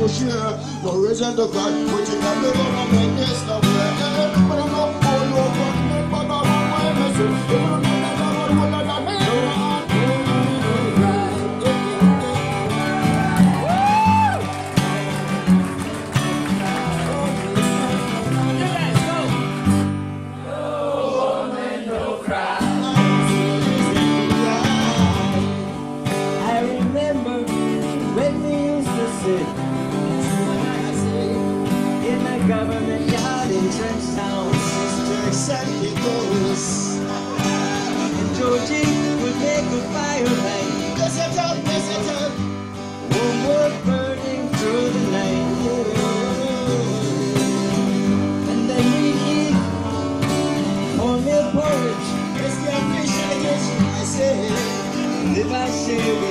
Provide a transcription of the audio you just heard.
to share. No reason to cry, but you can never gonna make this stuff right. But I'm not all over me, but I'm on my message. In the government yard in Turks and Caicos, and Georgie would make a firelight. Warm wood burning through the night, and then we'd eat cornmeal porridge. If I say